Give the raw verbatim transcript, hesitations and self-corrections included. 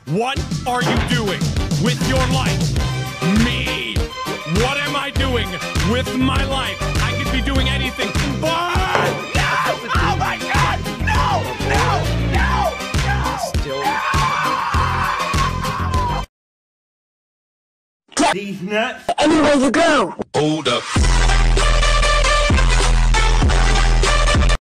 What are you doing with your life? Me. What am I doing with my life? I could be doing anything, but no! Oh my God! No! No! No! No! Still. These nuts. Anywhere you go. Hold up.